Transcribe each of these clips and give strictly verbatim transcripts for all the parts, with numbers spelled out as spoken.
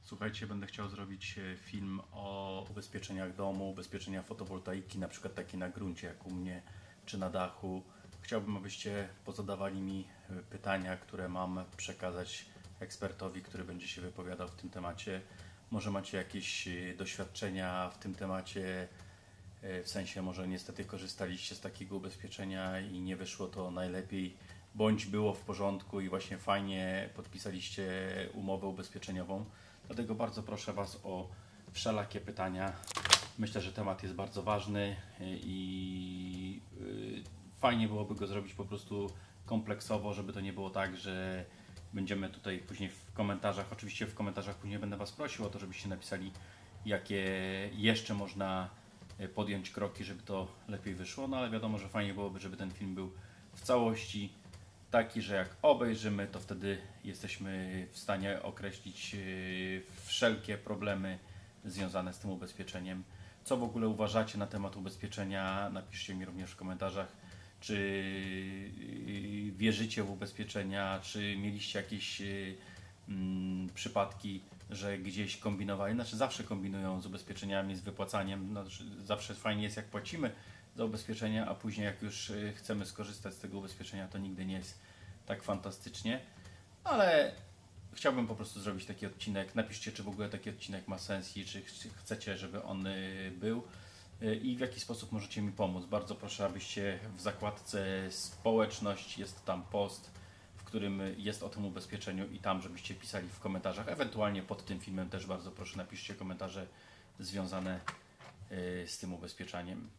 Słuchajcie, będę chciał zrobić film o ubezpieczeniach domu, ubezpieczenia fotowoltaiki, na przykład takie na gruncie jak u mnie, czy na dachu. Chciałbym, abyście pozadawali mi pytania, które mam przekazać ekspertowi, który będzie się wypowiadał w tym temacie. Może macie jakieś doświadczenia w tym temacie, w sensie może niestety korzystaliście z takiego ubezpieczenia i nie wyszło to najlepiej, bądź było w porządku i właśnie fajnie podpisaliście umowę ubezpieczeniową. Dlatego bardzo proszę Was o wszelakie pytania. Myślę, że temat jest bardzo ważny i fajnie byłoby go zrobić po prostu kompleksowo, żeby to nie było tak, że będziemy tutaj później w komentarzach, oczywiście w komentarzach później będę Was prosił o to, żebyście napisali, jakie jeszcze można podjąć kroki, żeby to lepiej wyszło, no ale wiadomo, że fajnie byłoby, żeby ten film był w całości taki, że jak obejrzymy, to wtedy jesteśmy w stanie określić wszelkie problemy związane z tym ubezpieczeniem. Co w ogóle uważacie na temat ubezpieczenia? Napiszcie mi również w komentarzach, czy wierzycie w ubezpieczenia, czy mieliście jakieś mm, przypadki, że gdzieś kombinowali, znaczy zawsze kombinują z ubezpieczeniami, z wypłacaniem, no, zawsze fajnie jest jak płacimy za ubezpieczenia, a później jak już chcemy skorzystać z tego ubezpieczenia, to nigdy nie jest tak fantastycznie, ale chciałbym po prostu zrobić taki odcinek. Napiszcie, czy w ogóle taki odcinek ma sens i czy chcecie, żeby on był i w jaki sposób możecie mi pomóc. Bardzo proszę, abyście w zakładce społeczność, jest tam post, w którym jest o tym ubezpieczeniu i tam, żebyście pisali w komentarzach, ewentualnie pod tym filmem też bardzo proszę napiszcie komentarze związane z tym ubezpieczeniem.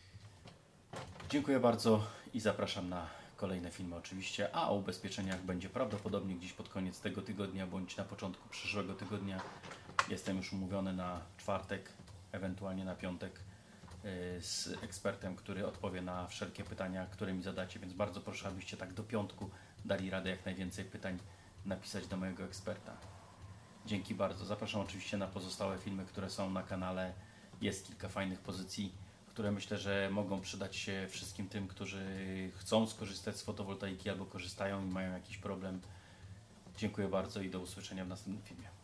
Dziękuję bardzo i zapraszam na kolejne filmy oczywiście, a o ubezpieczeniach będzie prawdopodobnie gdzieś pod koniec tego tygodnia bądź na początku przyszłego tygodnia. Jestem już umówiony na czwartek, ewentualnie na piątek z ekspertem, który odpowie na wszelkie pytania, które mi zadacie, więc bardzo proszę, abyście tak do piątku dali radę jak najwięcej pytań napisać do mojego eksperta. Dzięki bardzo. Zapraszam oczywiście na pozostałe filmy, które są na kanale. Jest kilka fajnych pozycji, które myślę, że mogą przydać się wszystkim tym, którzy chcą skorzystać z fotowoltaiki albo korzystają i mają jakiś problem. Dziękuję bardzo i do usłyszenia w następnym filmie.